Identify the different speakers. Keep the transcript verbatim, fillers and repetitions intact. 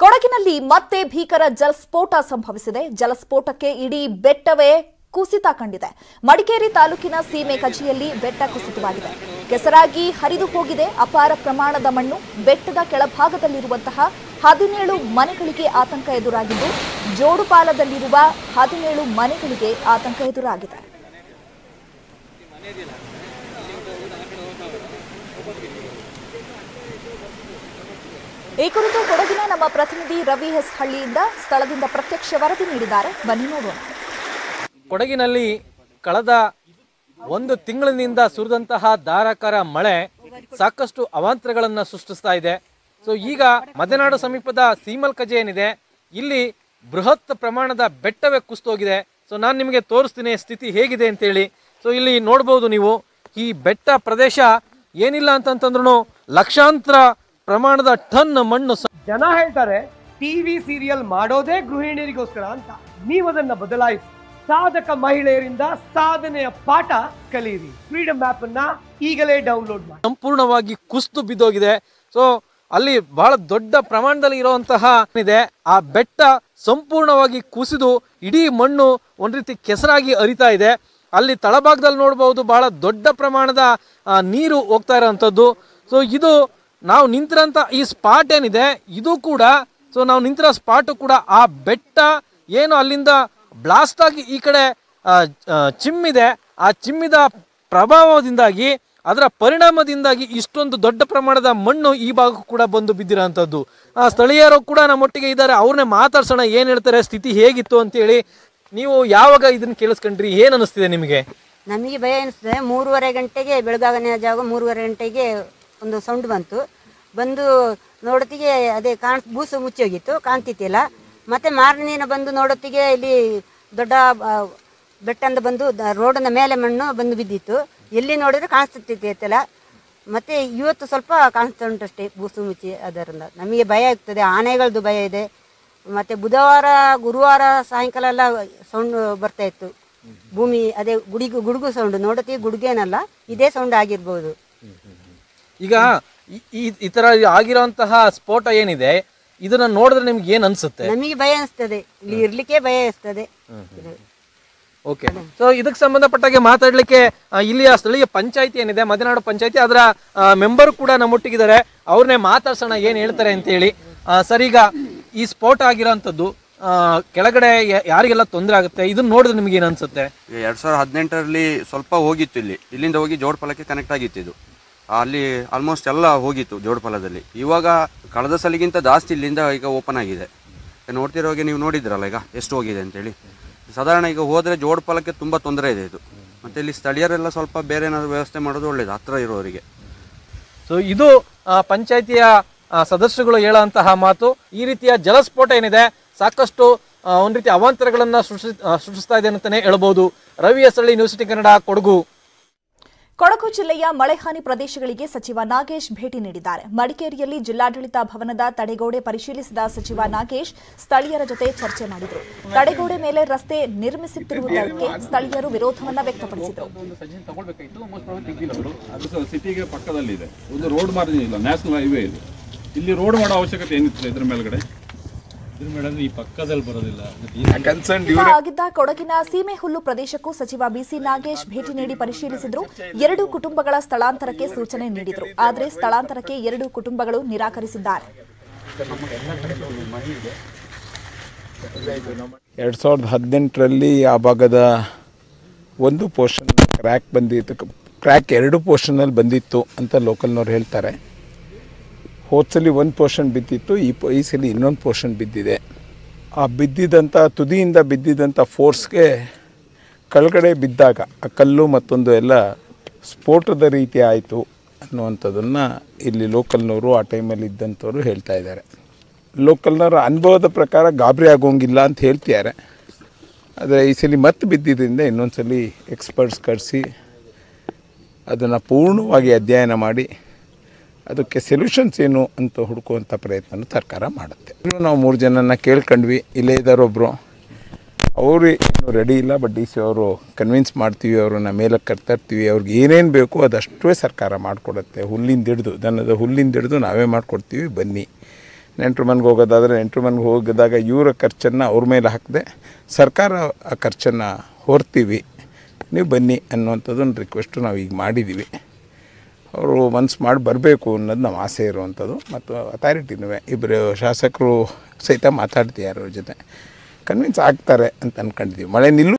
Speaker 1: ಕೊಡಗಿನಲ್ಲಿ ಮತ್ತೆ ಭೀಕರ ಜಲಸ್ಫೋಟ ಸಂಭವಿಸಿದೆ. ಜಲಸ್ಫೋಟಕ್ಕೆ ಇಡೀ ಬೆಟ್ಟವೇ ಕುಸಿತ ಕಂಡಿದೆ. ಮಡಿಕೇರಿ ತಾಲೂಕಿನ ಸೀಮೆ ಕಜಿಯಲ್ಲಿ ಬೆಟ್ಟ ಕುಸಿತವಾಗಿದೆ. ಕೆಸರಾಗಿ ಹರಿದು ಹೋಗಿದೆ ಅಪಾರ ಪ್ರಮಾಣದ ಮಣ್ಣು. ಬೆಟ್ಟದ ಕೆಳಭಾಗದಲ್ಲಿರುವಂತಹ ಹದಿನೇಳು ಮನೆಗಳಿಗೆ ಆತಂಕ ಎದುರಾಗಿದ್ದು, ಜೋಡುಪಾಲದಲ್ಲಿರುವ ಹದಿನೇಳು ಮನೆಗಳಿಗೆ ಆತಂಕ ಎದುರಾಗಿದೆ. ಈ ಕುರಿತು ಕೊಡಗಿನ ನಮ್ಮ ಪ್ರತಿನಿಧಿ ರವಿ ಎಸ್ ಹಳ್ಳಿಯಿಂದ ಸ್ಥಳದಿಂದ ಪ್ರತ್ಯಕ್ಷ ವರದಿ ನೀಡಿದ್ದಾರೆ. ಬನ್ನಿ ನೋಡೋಣ.
Speaker 2: ಕೊಡಗಿನಲ್ಲಿ ಕಳೆದ ಒಂದು ತಿಂಗಳಿನಿಂದ ಸುರಿದಂತಹ ಧಾರಾಕಾರ ಮಳೆ ಸಾಕಷ್ಟು ಅವಾಂತರಗಳನ್ನು ಸೃಷ್ಟಿಸ್ತಾ ಇದೆ. ಸೊ ಈಗ ಮದೆನಾಡು ಸಮೀಪದ ಸೀಮಲ್ ಕಜೆ ಏನಿದೆ, ಇಲ್ಲಿ ಬೃಹತ್ ಪ್ರಮಾಣದ ಬೆಟ್ಟವೇ ಕುಸಿತೋಗಿದೆ. ಸೊ ನಾನು ನಿಮಗೆ ತೋರಿಸ್ತೀನಿ ಸ್ಥಿತಿ ಹೇಗಿದೆ ಅಂತೇಳಿ. ಸೊ ಇಲ್ಲಿ ನೋಡ್ಬೋದು ನೀವು, ಈ ಬೆಟ್ಟ ಪ್ರದೇಶ ಏನಿಲ್ಲ ಅಂತಂತಂದ್ರೂ ಲಕ್ಷಾಂತರ ಪ್ರಮಾಣದ ಟನ್ ಮಣ್ಣು.
Speaker 3: ಜನ ಹೇಳ್ತಾರೆ ಟಿವಿ ಸೀರಿಯಲ್ ಮಾಡೋದೇ ಗೃಹಿಣಿಯರಿಗೋಸ್ಕರ ಅಂತ. ನೀವದನ್ನ ಬದಲಾಯಿಸಿ ಸಾಧಕ ಮಹಿಳೆಯರಿಂದ ಸಾಧನೆಯ ಪಾಠ ಕಲಿಯಿರಿ. ಫ್ರೀಡಮ್ ಆಪ್ ಅನ್ನ ಈಗಲೇ ಡೌನ್ಲೋಡ್ ಮಾಡಿ.
Speaker 2: ಸಂಪೂರ್ಣವಾಗಿ ಕುಸಿದು ಬಿದ್ದೋಗಿದೆ. ಸೊ ಅಲ್ಲಿ ಬಹಳ ದೊಡ್ಡ ಪ್ರಮಾಣದಲ್ಲಿ ಇರುವಂತಹ ಇದೆ, ಆ ಬೆಟ್ಟ ಸಂಪೂರ್ಣವಾಗಿ ಕುಸಿದು ಇಡೀ ಮಣ್ಣು ಒಂದ್ ರೀತಿ ಕೆಸರಾಗಿ ಹರಿತಾ ಇದೆ. ಅಲ್ಲಿ ತಳಭಾಗದಲ್ಲಿ ನೋಡಬಹುದು ಬಹಳ ದೊಡ್ಡ ಪ್ರಮಾಣದ ನೀರು ಹೋಗ್ತಾ ಇರೋವಂಥದ್ದು. ಸೊ ಇದು ನಾವು ನಿಂತಿರೋಂಥ ಈ ಸ್ಪಾಟ್ ಏನಿದೆ, ಇದು ಕೂಡ ಸೊ ನಾವು ನಿಂತಿರೋ ಸ್ಪಾಟು ಕೂಡ ಆ ಬೆಟ್ಟ ಏನು ಅಲ್ಲಿಂದ ಬ್ಲಾಸ್ಟ್ ಆಗಿ ಈ ಕಡೆ ಚಿಮ್ಮಿದೆ, ಆ ಚಿಮ್ಮಿದ ಪ್ರಭಾವದಿಂದಾಗಿ ಅದರ ಪರಿಣಾಮದಿಂದಾಗಿ ಇಷ್ಟೊಂದು ದೊಡ್ಡ ಪ್ರಮಾಣದ ಮಣ್ಣು ಈ ಭಾಗಕ್ಕೂ ಕೂಡ ಬಂದು ಬಿದ್ದಿರೋಂಥದ್ದು. ಸ್ಥಳೀಯರು ಕೂಡ ನಮ್ಮೊಟ್ಟಿಗೆ ಇದ್ದಾರೆ, ಅವ್ರನ್ನೇ ಮಾತಾಡ್ಸೋಣ, ಏನು ಹೇಳ್ತಾರೆ, ಸ್ಥಿತಿ ಹೇಗಿತ್ತು ಅಂತೇಳಿ. ನೀವು ಯಾವಾಗ ಇದನ್ನು ಕೇಳಿಸ್ಕೊಂಡ್ರಿ, ಏನು ಅನಿಸ್ತಿದೆ ನಿಮಗೆ?
Speaker 4: ನಮಗೆ ಭಯ ಅನಿಸ್ತದೆ. ಮೂರುವರೆ ಗಂಟೆಗೆ ಬೆಳಗಾಗನೆ ಜಾಗ ಮೂರುವರೆ ಗಂಟೆಗೆ ಒಂದು ಸೌಂಡ್ ಬಂತು. ಬಂದು ನೋಡೋತ್ತಿಗೆ ಅದೇ ಕಾಣ್ ಬೂಸು ಮುಚ್ಚಿ ಹೋಗಿತ್ತು, ಕಾಣ್ತಿತ್ತಿಲ್ಲ. ಮತ್ತು ಮಾರನೇನ ಬಂದು ನೋಡೋತ್ತಿಗೆ ಇಲ್ಲಿ ದೊಡ್ಡ ಬೆಟ್ಟಂದ ಬಂದು ರೋಡಿನ ಮೇಲೆ ಮಣ್ಣು ಬಂದು ಬಿದ್ದಿತ್ತು. ಎಲ್ಲಿ ನೋಡಿದ್ರೆ ಕಾಣಿಸ್ತಿತ್ತಿಲ್ಲ. ಮತ್ತು ಇವತ್ತು ಸ್ವಲ್ಪ ಕಾಣಿಸ್ತಾ ಉಂಟಷ್ಟೇ ಬೂಸು ಮುಚ್ಚಿ. ಅದರಿಂದ ನಮಗೆ ಭಯ ಆಗ್ತದೆ, ಆನೆಗಳದ್ದು ಭಯ ಇದೆ. ಮತ್ತು ಬುಧವಾರ ಗುರುವಾರ ಸಾಯಂಕಾಲ ಎಲ್ಲ ಸೌಂಡ್ ಬರ್ತಾ ಇತ್ತು, ಭೂಮಿ ಅದೇ ಗುಡಿಗು ಗುಡುಗು ಸೌಂಡ್. ನೋಡೋತ್ತಿಗೆ ಗುಡುಗೇನಲ್ಲ, ಇದೇ ಸೌಂಡ್ ಆಗಿರ್ಬೋದು.
Speaker 2: ಈಗ ಈ ಈ ತರ ಆಗಿರುವಂತಹ ಸ್ಫೋಟ ಏನಿದೆ, ಇದನ್ನ ನೋಡಿದ್ರೆ ನಿಮ್ಗೆ ಏನ್ ಅನ್ಸುತ್ತೆ?
Speaker 4: ನಮಗೆ ಭಯ ಅನಿಸ್ತದೆ, ಇಲ್ಲಿ ಇರ್ಲಿಕ್ಕೆ ಭಯ ಅನಿಸ್ತದೆ.
Speaker 2: ಓಕೆ, ಸೊ ಇದಕ್ಕೆ ಸಂಬಂಧಪಟ್ಟಾಗೆ ಮಾತಾಡ್ಲಿಕ್ಕೆ ಇಲ್ಲಿಯ ಸ್ಥಳೀಯ ಪಂಚಾಯತಿ ಏನಿದೆ, ಮದೆನಾಡು ಪಂಚಾಯತಿ, ಅದರ ಮೆಂಬರ್ ಕೂಡ ನಮ್ಮೊಟ್ಟಿಗಿದ್ದಾರೆ. ಅವ್ರನ್ನೇ ಮಾತಾಡ್ಸೋಣ ಏನ್ ಹೇಳ್ತಾರೆ ಅಂತ ಹೇಳಿ. ಸರ್, ಈಗ ಈ ಸ್ಫೋಟ ಆಗಿರೋಂಥದ್ದು ಕೆಳಗಡೆ ಯಾರಿಗೆಲ್ಲ ತೊಂದರೆ ಆಗುತ್ತೆ, ಇದನ್ನ ನೋಡಿದ್ರೆ ನಿಮ್ಗೆ ಏನ್ ಅನ್ಸುತ್ತೆ?
Speaker 5: ಎರಡ್ ಸಾವಿರದ ಹದಿನೆಂಟರಲ್ಲಿ ಸ್ವಲ್ಪ ಹೋಗಿತ್ತು, ಇಲ್ಲಿ ಇಲ್ಲಿಂದ ಹೋಗಿ ಜೋಡಪಾಲಕ್ಕೆ ಕನೆಕ್ಟ್ ಆಗಿತ್ತು. ಇದು ಅಲ್ಲಿ ಆಲ್ಮೋಸ್ಟ್ ಎಲ್ಲ ಹೋಗಿತ್ತು ಜೋಡಪಾಲದಲ್ಲಿ. ಇವಾಗ ಕಳೆದ ಸಲಿಗಿಂತ ಜಾಸ್ತಿ ಇಲ್ಲಿಂದ ಈಗ ಓಪನ್ ಆಗಿದೆ. ನೋಡ್ತಿರೋಗೆ ನೀವು ನೋಡಿದ್ರಲ್ಲ ಈಗ ಎಷ್ಟು ಹೋಗಿದೆ ಅಂತೇಳಿ. ಸಾಧಾರಣ ಈಗ ಹೋದರೆ ಜೋಡಪಾಲಕ್ಕೆ ತುಂಬ ತೊಂದರೆ ಇದೆ ಇದು. ಮತ್ತು ಇಲ್ಲಿ ಸ್ಥಳೀಯರೆಲ್ಲ ಸ್ವಲ್ಪ ಬೇರೆ ಏನಾದರೂ ವ್ಯವಸ್ಥೆ ಮಾಡೋದು ಒಳ್ಳೇದು ಹತ್ತಿರ ಇರೋರಿಗೆ.
Speaker 2: ಸೊ ಇದು ಪಂಚಾಯತಿಯ ಸದಸ್ಯರುಗಳು ಹೇಳುವಂತಹ ಮಾತು. ಈ ರೀತಿಯ ಜಲಸ್ಫೋಟ ಏನಿದೆ ಸಾಕಷ್ಟು ಒಂದು ರೀತಿ ಅವಾಂತರಗಳನ್ನು ಸೃಷ್ಟಿ ಸೃಷ್ಟಿಸ್ತಾ ಇದೆ ಅಂತಾನೆ ಹೇಳ್ಬೋದು. Ravi S Halli, news eighteen Kannada, Kodagu.
Speaker 1: Kodagu ಜಿಲ್ಲೆಯ ಮಳೆಹಾನಿ ಪ್ರದೇಶಗಳಿಗೆ ಸಚಿವ ನಾಗೇಶ್ ಭೇಟಿ ನೀಡಿದ್ದಾರೆ. ಮಡಿಕೇರಿಯಲ್ಲಿ ಜಿಲ್ಲಾಡಳಿತ ಭವನದ ತಡೆಗೋಡೆ ಪರಿಶೀಲಿಸಿದ ಸಚಿವ ನಾಗೇಶ್ ಸ್ಥಳೀಯರ ಜೊತೆ ಚರ್ಚೆ ಮಾಡಿದರು. ತಡೆಗೋಡೆ ಮೇಲೆ ರಸ್ತೆ ನಿರ್ಮಿಸುತ್ತಿರುವುದಕ್ಕೆ ಸ್ಥಳೀಯರು ವಿರೋಧವನ್ನ ವ್ಯಕ್ತಪಡಿಸಿದರು.
Speaker 6: ಸಿಟಿಗೆ ಪಕ್ಕದಲ್ಲಿದೆ, ಒಂದು ರೋಡ್ ಮಾರ್ಜಿನ್ ಇಲ್ಲ, ನ್ಯಾಷನಲ್ ಹೈವೇ ಇದೆ. ಇಲ್ಲಿ ರೋಡ್ ಮಾಡೋ ಅವಶ್ಯಕತೆ ಏನಿತ್ತು ಇದ್ರ ಮೇಲ್ಗಡೆ?
Speaker 7: ಈ ಪಕ್ಕದಲ್ಲಿ ಬರೋದಿಲ್ಲ.
Speaker 1: ಆಗಿದ್ದ ಕೊಡಗಿನ ಸೀಮೆ ಹುಲ್ಲು ಪ್ರದೇಶಕ್ಕೂ ಸಚಿವ ಬಿಸಿ ನಾಗೇಶ್ ಭೇಟಿ ನೀಡಿ ಪರಿಶೀಲಿಸಿದ್ರು. ಎರಡು ಕುಟುಂಬಗಳ ಸ್ಥಳಾಂತರಕ್ಕೆ ಸೂಚನೆ ನೀಡಿದ್ರು, ಆದರೆ ಸ್ಥಳಾಂತರಕ್ಕೆ ಎರಡು ಕುಟುಂಬಗಳು ನಿರಾಕರಿಸಿದ್ದಾರೆ.
Speaker 8: ಎರಡ್ ಸಾವಿರದ ಹದಿನೆಂಟರಲ್ಲಿ ಆ ಭಾಗದ ಒಂದು ಪೋರ್ಷನ್ ಕ್ರ್ಯಾಕ್ ಬಂದಿತ್ತು, ಕ್ರ್ಯಾಕ್ ಎರಡು ಪೋರ್ಷನಲ್ಲಿ ಬಂದಿತ್ತು ಅಂತ ಲೋಕಲ್ನವ್ರು ಹೇಳ್ತಾರೆ. ಹೋದ್ಸಲಿ ಒಂದು ಪೋರ್ಷನ್ ಬಿದ್ದಿತ್ತು, ಈ ಈ ಸಲ ಇನ್ನೊಂದು ಪೋರ್ಷನ್ ಬಿದ್ದಿದೆ. ಆ ಬಿದ್ದಿದ್ದಂಥ ತುದಿಯಿಂದ ಬಿದ್ದಿದ್ದಂಥ ಫೋರ್ಸ್ಗೆ ಕೆಳಗಡೆ ಬಿದ್ದಾಗ ಆ ಕಲ್ಲು ಮತ್ತೊಂದು ಎಲ್ಲ ಸ್ಫೋಟದ ರೀತಿ ಆಯಿತು ಅನ್ನುವಂಥದ್ದನ್ನು ಇಲ್ಲಿ ಲೋಕಲ್ನವರು ಆ ಟೈಮಲ್ಲಿ ಇದ್ದಂಥವ್ರು ಹೇಳ್ತಾ ಇದ್ದಾರೆ. ಲೋಕಲ್ನವರ ಅನುಭವದ ಪ್ರಕಾರ ಗಾಬರಿ ಆಗೋಂಗಿಲ್ಲ ಅಂತ ಹೇಳ್ತಿದ್ದಾರೆ. ಆದರೆ ಈ ಸಲ ಮತ್ತೆ ಬಿದ್ದಿದ್ದರಿಂದ ಇನ್ನೊಂದು ಸಲ ಎಕ್ಸ್ಪರ್ಟ್ಸ್ ಕರೆಸಿ ಅದನ್ನು ಪೂರ್ಣವಾಗಿ ಅಧ್ಯಯನ ಮಾಡಿ ಅದಕ್ಕೆ ಸೊಲ್ಯೂಷನ್ಸ್ ಏನು ಅಂತ ಹುಡುಕುವಂಥ ಪ್ರಯತ್ನ ಸರ್ಕಾರ ಮಾಡುತ್ತೆ. ನಾವು ಮೂರು ಜನನ ಕೇಳ್ಕೊಂಡ್ವಿ, ಇಲ್ಲೇ ಇದ್ದಾರೊಬ್ಬರು, ಅವರು ಏನು ರೆಡಿ ಇಲ್ಲ, ಬಟ್ ಡಿ ಸಿ ಅವರು ಕನ್ವಿನ್ಸ್ ಮಾಡ್ತೀವಿ, ಅವ್ರನ್ನ ಮೇಲಕ್ಕೆ ಕರ್ತಾರ್ತೀವಿ, ಅವ್ರಿಗೆ ಏನೇನು ಬೇಕು ಅದಷ್ಟೇ ಸರ್ಕಾರ ಮಾಡಿಕೊಡುತ್ತೆ. ಹುಲ್ಲಿಂದ ಹಿಡಿದು ದನದ ಹುಲ್ಲಿಂದ ಹಿಡಿದು ನಾವೇ ಮಾಡಿಕೊಡ್ತೀವಿ, ಬನ್ನಿ ನೆಂಟ್ರ ಮನೆಗೆ ಹೋಗೋದಾದರೆ ನೆಂಟ್ರ ಮನೆಗೆ ಹೋಗಿದಾಗ ಇವರ ಖರ್ಚನ್ನು ಅವ್ರ ಮೇಲೆ ಹಾಕದೆ ಸರ್ಕಾರ ಆ ಖರ್ಚನ್ನು ಹೊರ್ತೀವಿ, ನೀವು ಬನ್ನಿ ಅನ್ನುವಂಥದ್ದೊಂದು ರಿಕ್ವೆಸ್ಟು ನಾವು ಈಗ ಮಾಡಿದ್ದೀವಿ. ಅವರು ಮನ್ಸು ಮಾಡಿ ಬರಬೇಕು ಅನ್ನೋದು ನಮ್ಮ ಆಸೆ ಇರುವಂಥದ್ದು. ಮತ್ತು ಅಥಾರಿಟಿನೂ ಇಬ್ಬರು ಶಾಸಕರು ಸಹಿತ ಮಾತಾಡ್ತಿದ್ದಾರೆ ಅವ್ರ ಜೊತೆ, ಕನ್ವಿನ್ಸ್ ಆಗ್ತಾರೆ ಅಂತ ಅಂದ್ಕೊಂಡಿದ್ದೀವಿ. ಮಳೆ ನಿಲ್ಲು